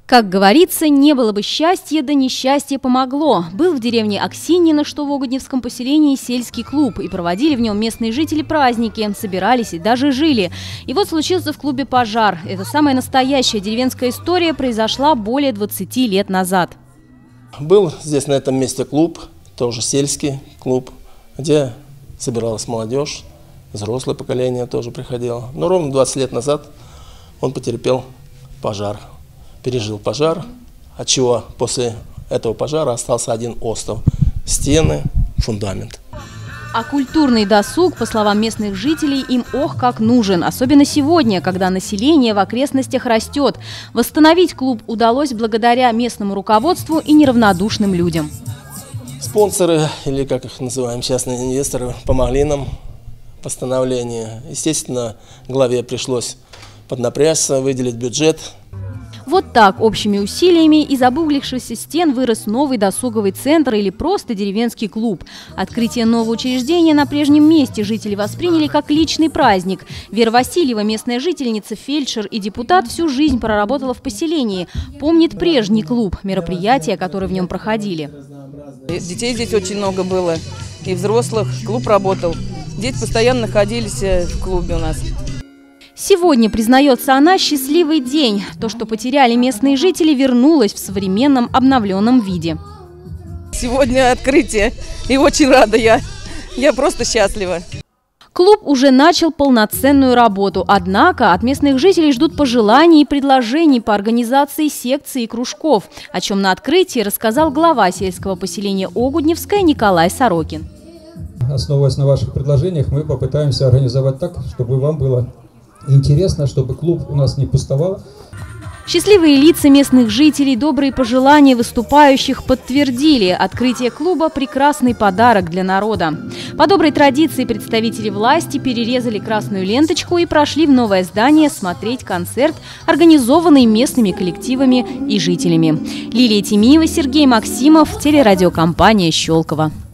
Как говорится, не было бы счастья, да несчастье помогло. Был в деревне Аксиньино, что в Огудневском поселении, сельский клуб. И проводили в нем местные жители праздники, собирались и даже жили. И вот случился в клубе пожар. Это самая настоящая деревенская история произошла более 20 лет назад. Был здесь на этом месте клуб, тоже сельский клуб, где собиралась молодежь, взрослое поколение тоже приходило. Но ровно 20 лет назад он потерпел пожар. Пережил пожар, отчего после этого пожара остался один остров, стены, фундамент. А культурный досуг, по словам местных жителей, им ох как нужен. Особенно сегодня, когда население в окрестностях растет. Восстановить клуб удалось благодаря местному руководству и неравнодушным людям. Спонсоры, или как их называем, частные инвесторы, помогли нам в восстановлении. Естественно, главе пришлось поднапрячься, выделить бюджет. Вот так общими усилиями из обуглившихся стен вырос новый досуговый центр или просто деревенский клуб. Открытие нового учреждения на прежнем месте жители восприняли как личный праздник. Вера Васильева, местная жительница, фельдшер и депутат, всю жизнь проработала в поселении. Помнит прежний клуб, мероприятия, которые в нем проходили. Детей здесь очень много было, и взрослых. Клуб работал. Дети постоянно находились в клубе у нас. Сегодня, признается она, счастливый день. То, что потеряли местные жители, вернулось в современном обновленном виде. Сегодня открытие, и очень рада я. Я просто счастлива. Клуб уже начал полноценную работу. Однако от местных жителей ждут пожеланий и предложений по организации секций и кружков, о чем на открытии рассказал глава сельского поселения Огудневское Николай Сорокин. Основываясь на ваших предложениях, мы попытаемся организовать так, чтобы вам было интересно, чтобы клуб у нас не пустовал. Счастливые лица местных жителей, добрые пожелания выступающих подтвердили. Открытие клуба – прекрасный подарок для народа. По доброй традиции представители власти перерезали красную ленточку и прошли в новое здание смотреть концерт, организованный местными коллективами и жителями. Лилия Тимиева, Сергей Максимов, телерадиокомпания «Щелково».